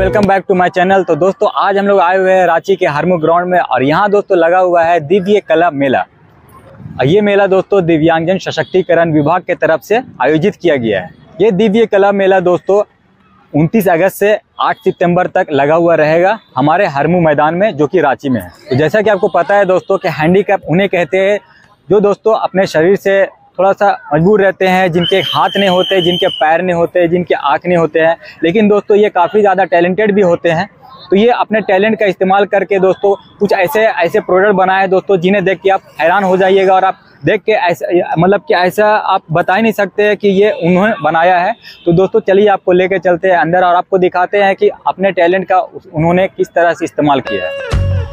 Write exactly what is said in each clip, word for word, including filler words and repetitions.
Welcome back to my channel. तो दोस्तों आज हम लोग आए हुए हैं रांची के हरमू ग्राउंड में और यहाँ दोस्तों लगा हुआ है दिव्य कला मेला। ये मेला दोस्तों दिव्यांगजन सशक्तिकरण विभाग के तरफ से आयोजित किया गया है। ये दिव्य कला मेला दोस्तों उनतीस अगस्त से आठ सितंबर तक लगा हुआ रहेगा हमारे हरमू मैदान में, जो कि रांची में है। तो जैसा कि आपको पता है दोस्तों कि हैंडीकैप उन्हें कहते हैं जो दोस्तों अपने शरीर से थोड़ा सा मजबूर रहते हैं, जिनके हाथ नहीं होते, जिनके पैर नहीं होते, जिनके आँख नहीं होते हैं, लेकिन दोस्तों ये काफ़ी ज़्यादा टैलेंटेड भी होते हैं। तो ये अपने टैलेंट का इस्तेमाल करके दोस्तों कुछ ऐसे ऐसे प्रोडक्ट बनाए दोस्तों जिन्हें देख के आप हैरान हो जाइएगा और आप देख के ऐसा मतलब कि ऐसा आप बता ही नहीं सकते हैं कि ये उन्होंने बनाया है। तो दोस्तों चलिए आपको लेके चलते हैं अंदर और आपको दिखाते हैं कि अपने टैलेंट का उन्होंने किस तरह से इस्तेमाल किया है।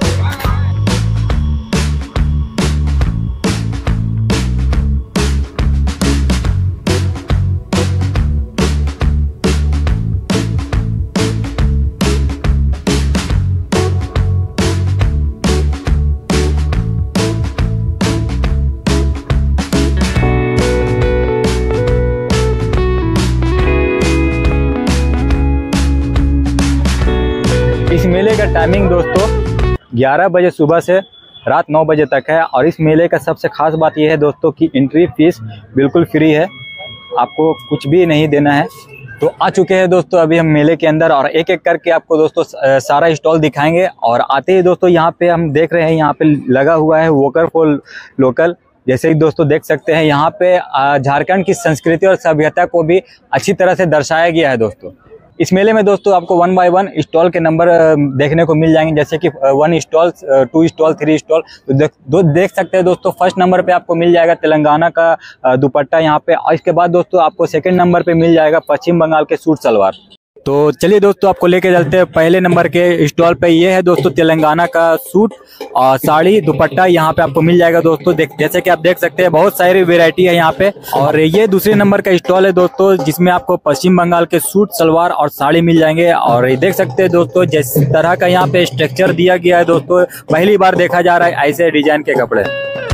इस मेले का टाइमिंग दोस्तों ग्यारह बजे सुबह से रात नौ बजे तक है और इस मेले का सबसे खास बात यह है दोस्तों कि एंट्री फीस बिल्कुल फ्री है, आपको कुछ भी नहीं देना है। तो आ चुके हैं दोस्तों अभी हम मेले के अंदर और एक एक करके आपको दोस्तों सारा स्टॉल दिखाएंगे। और आते ही दोस्तों यहाँ पे हम देख रहे हैं यहाँ पे लगा हुआ है वोकल फॉर लोकल। जैसे कि दोस्तों देख सकते हैं यहाँ पे झारखंड की संस्कृति और सभ्यता को भी अच्छी तरह से दर्शाया गया है दोस्तों। इस मेले में दोस्तों आपको वन बाय वन स्टॉल के नंबर देखने को मिल जाएंगे, जैसे कि one stall, two stall, three stall. तो देख दो देख सकते हैं दोस्तों फर्स्ट नंबर पे आपको मिल जाएगा तेलंगाना का दुपट्टा यहाँ पे, और इसके बाद दोस्तों आपको सेकंड नंबर पे मिल जाएगा पश्चिम बंगाल के सूट सलवार। तो चलिए दोस्तों आपको लेके चलते हैं पहले नंबर के स्टॉल पे। ये है दोस्तों तेलंगाना का सूट और साड़ी दुपट्टा यहाँ पे आपको मिल जाएगा दोस्तों। देख जैसे कि आप देख सकते हैं बहुत सारी वैरायटी है यहाँ पे। और ये दूसरे नंबर का स्टॉल है दोस्तों जिसमें आपको पश्चिम बंगाल के सूट सलवार और साड़ी मिल जाएंगे। और ये देख सकते हैं दोस्तों जिस तरह का यहाँ पे स्ट्रक्चर दिया गया है दोस्तों, पहली बार देखा जा रहा है ऐसे डिजाइन के कपड़े।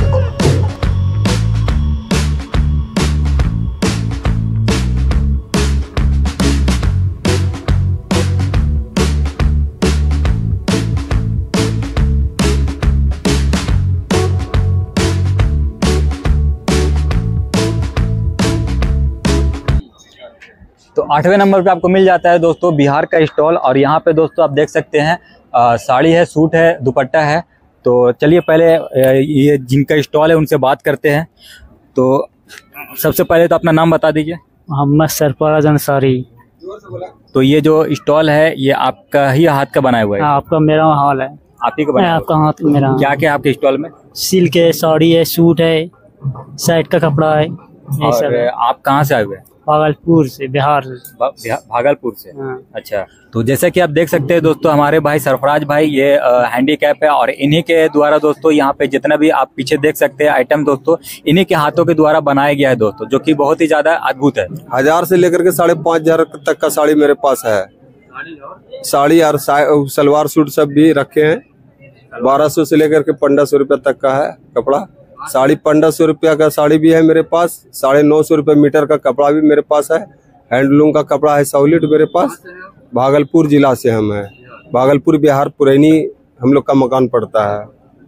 तो आठवें नंबर पे आपको मिल जाता है दोस्तों बिहार का स्टॉल और यहाँ पे दोस्तों आप देख सकते हैं आ, साड़ी है, सूट है, दुपट्टा है। तो चलिए पहले ये जिनका स्टॉल है उनसे बात करते हैं। तो सबसे पहले तो अपना नाम बता दीजिए। मोहम्मद सरफराज अंसारी। तो ये जो स्टॉल है ये आपका ही हाथ का बनाया हुआ है? आपका मेरा हाल है। आप ही का बनाया? आपका हाथ मेरा। क्या क्या आपके स्टॉल में? सिल्क है, साड़ी है, सूट है, साइड का कपड़ा है। और आप कहाँ से आए हुए हैं? भागलपुर से, बिहार से। भागलपुर से? हाँ। अच्छा। तो जैसा कि आप देख सकते हैं दोस्तों हमारे भाई सरफराज भाई ये हैंडीकैप है और इन्हीं के द्वारा दोस्तों यहाँ पे जितना भी आप पीछे देख सकते हैं आइटम दोस्तों इन्हीं के हाथों के द्वारा बनाया गया है दोस्तों, जो कि बहुत ही ज्यादा अद्भुत है। हजार से लेकर के साढ़े पाँच हजार तक का साड़ी मेरे पास है। साड़ी और सलवार सूट सब भी रखे हैं। बारह सौ से लेकर के पंद्रह सौ रुपये तक का है कपड़ा। साड़ी पंद्रह सौ रुपया का साड़ी भी है मेरे पास। साढ़े नौ सौ रुपये मीटर का कपड़ा भी मेरे पास है। हैंडलूम का कपड़ा है सॉलिड मेरे पास। भागलपुर जिला से हम हैं, भागलपुर बिहार पुरैनी हम लोग का मकान पड़ता है।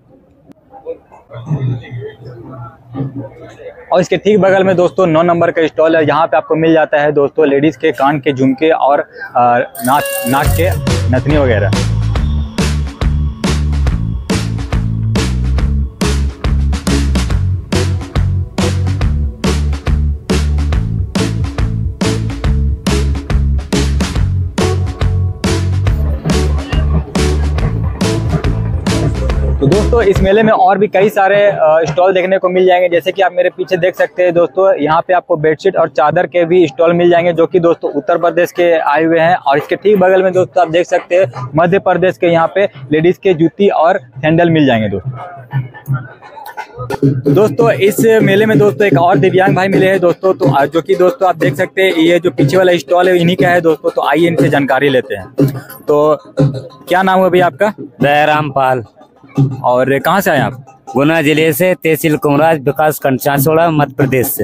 और इसके ठीक बगल में दोस्तों नौ नंबर का स्टॉल है। यहाँ पे आपको मिल जाता है दोस्तों लेडीज के कान के झुमके और नाक नाक के नथनी वगैरह। तो दोस्तों इस मेले में और भी कई सारे स्टॉल देखने को मिल जाएंगे, जैसे कि आप मेरे पीछे देख सकते हैं दोस्तों यहाँ पे आपको बेडशीट और चादर के भी स्टॉल मिल जाएंगे, जो कि दोस्तों उत्तर प्रदेश के आए हुए हैं। और इसके ठीक बगल में दोस्तों आप देख सकते हैं मध्य प्रदेश के यहाँ पे लेडीज के जूती और सैंडल मिल जाएंगे दोस्तों। दोस्तों इस मेले में दोस्तों एक और दिव्यांग भाई मिले हैं दोस्तों, तो जो कि दोस्तों आप देख सकते हैं ये जो पीछे वाला स्टॉल है इन्हीं का है दोस्तों। तो आइए इनसे जानकारी लेते हैं। तो क्या नाम है भैया आपका? दयाराम पाल। और कहाँ से आए आप? गुना जिले से, तहसील कुमराज, विकास खंड चांसोड़ा, मध्य प्रदेश से।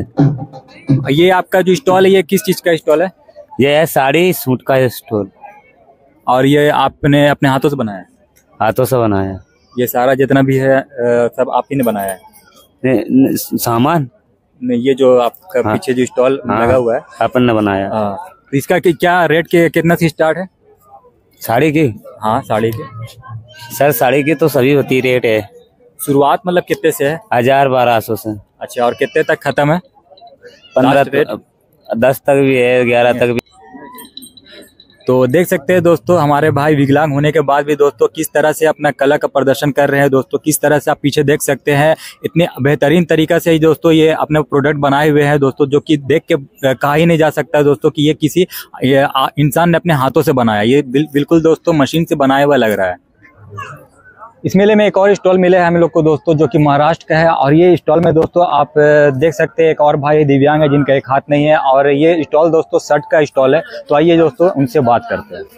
ये आपका जो स्टॉल है ये किस चीज का स्टॉल है? ये है साड़ी सूट का स्टॉल। और ये आपने अपने हाथों से बनाया है? हाथों से बनाया। ये सारा जितना भी है अ, सब आप ही ने बनाया है? ने- ने- सामान नहीं, ये जो आपका हाँ। पीछे जो स्टॉल हाँ, लगा हुआ है, अपन ने बनाया। हाँ, तो इसका कि, क्या रेट के कितना से स्टार्ट है? साड़ी की हाँ, साड़ी के सर, साड़ी की तो सभी होती रेट है। शुरुआत मतलब कितने से है? हजार बारह सौ से अच्छा, और कितने तक खत्म है? Last rate? पंद्रह दस तक भी है, ग्यारह तक भी। तो देख सकते हैं दोस्तों, हमारे भाई विकलांग होने के बाद भी दोस्तों किस तरह से अपना कला का प्रदर्शन कर रहे हैं दोस्तों। किस तरह से आप पीछे देख सकते हैं, इतने बेहतरीन तरीका से ही दोस्तों ये अपने प्रोडक्ट बनाए हुए हैं दोस्तों, जो कि देख के अ, कहा ही नहीं जा सकता दोस्तों कि ये किसी ये आ, इंसान ने अपने हाथों से बनाया। ये बिल, बिल्कुल दोस्तों मशीन से बनाया हुआ लग रहा है। इस मेले में एक और स्टॉल मिले है हम लोग को दोस्तों, जो कि महाराष्ट्र का है। और ये स्टॉल में दोस्तों आप अ, देख सकते हैं एक और भाई दिव्यांग है जिनका एक हाथ नहीं है, और ये स्टॉल दोस्तों शर्ट का स्टॉल है। तो आइए दोस्तों उनसे बात करते हैं।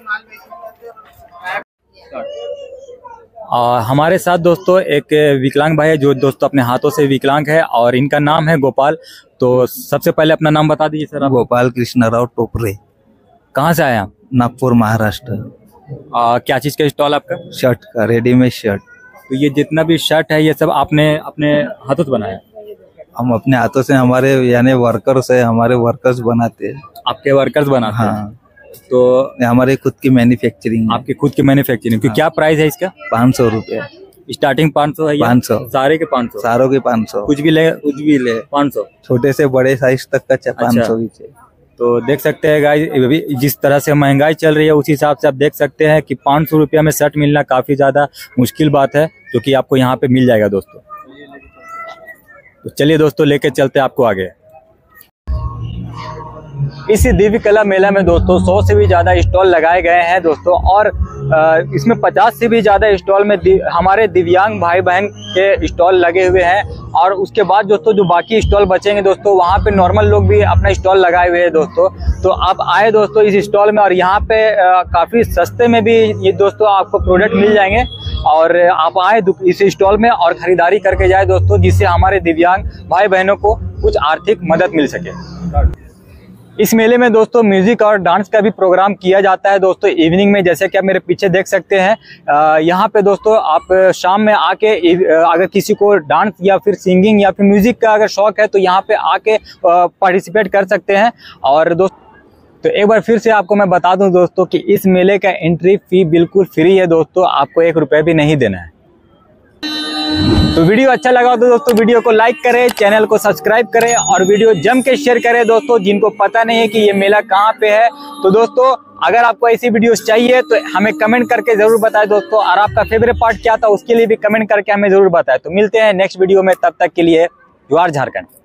और हमारे साथ दोस्तों एक विकलांग भाई है जो दोस्तों अपने हाथों से विकलांग है, और इनका नाम है गोपाल। तो सबसे पहले अपना नाम बता दीजिए सर। आप गोपाल कृष्णराव टोपरे, कहाँ से आए आप? नागपुर महाराष्ट्र। आ, क्या चीज़ का स्टॉल आपका? शर्ट का, रेडीमेड शर्ट। तो ये जितना भी शर्ट है ये सब आपने अपने हाथों से बनाया? हम अपने हाथों से, हमारे यानी वर्कर्स है, हमारे वर्कर्स बनाते हैं। आपके वर्कर्स बनाते हैं? हाँ, तो ये हमारे खुद की मैन्युफैक्चरिंग। आपकी खुद की मैन्युफैक्चरिंग। हाँ। क्या प्राइस है इसका? पाँच सौ रुपये स्टार्टिंग पाँच सौ है या पाँच सौ। सारे के पाँच सौ? सारों के पाँच सौ। कुछ भी ले कुछ भी ले, पाँच सौ। छोटे से बड़े साइज तक का पाँच सौ ही है। तो देख सकते हैं गाइस, जिस तरह से महंगाई चल रही है उस हिसाब से आप देख सकते हैं कि पाँच सौ रुपया में शर्ट मिलना काफी ज्यादा मुश्किल बात है, जो कि आपको यहाँ पे मिल जाएगा दोस्तों। तो चलिए दोस्तों लेके चलते हैं आपको आगे। इस दिव्य कला मेला में दोस्तों सौ से भी ज्यादा स्टॉल लगाए गए हैं दोस्तों, और इसमें पचास से भी ज्यादा स्टॉल में दि, हमारे दिव्यांग भाई बहन के स्टॉल लगे हुए हैं। और उसके बाद दोस्तों जो बाकी स्टॉल बचेंगे दोस्तों, वहाँ पे नॉर्मल लोग भी अपना स्टॉल लगाए हुए हैं दोस्तों। तो आप आए दोस्तों इस स्टॉल में, और यहाँ पे काफ़ी सस्ते में भी ये दोस्तों आपको प्रोडक्ट मिल जाएंगे। और आप आए इस स्टॉल में और ख़रीदारी करके जाए दोस्तों, जिससे हमारे दिव्यांग भाई बहनों को कुछ आर्थिक मदद मिल सके। इस मेले में दोस्तों म्यूजिक और डांस का भी प्रोग्राम किया जाता है दोस्तों इवनिंग में, जैसे कि आप मेरे पीछे देख सकते हैं। यहाँ पे दोस्तों आप शाम में आके अगर किसी को डांस या फिर सिंगिंग या फिर म्यूजिक का अगर शौक है तो यहाँ पे आके पार्टिसिपेट कर सकते हैं। और दोस्त तो एक बार फिर से आपको मैं बता दूं दोस्तों कि इस मेले का एंट्री फी बिल्कुल फ्री है दोस्तों, आपको एक रुपये भी नहीं देना है। तो वीडियो अच्छा लगा तो दोस्तों वीडियो को लाइक करें, चैनल को सब्सक्राइब करें और वीडियो जम के शेयर करें दोस्तों। जिनको पता नहीं है कि ये मेला कहाँ पे है, तो दोस्तों अगर आपको ऐसी वीडियोस चाहिए तो हमें कमेंट करके जरूर बताएं दोस्तों, और आपका फेवरेट पार्ट क्या था उसके लिए भी कमेंट करके हमें जरूर बताएं। तो मिलते हैं नेक्स्ट वीडियो में, तब तक के लिए जोहार झारखंड।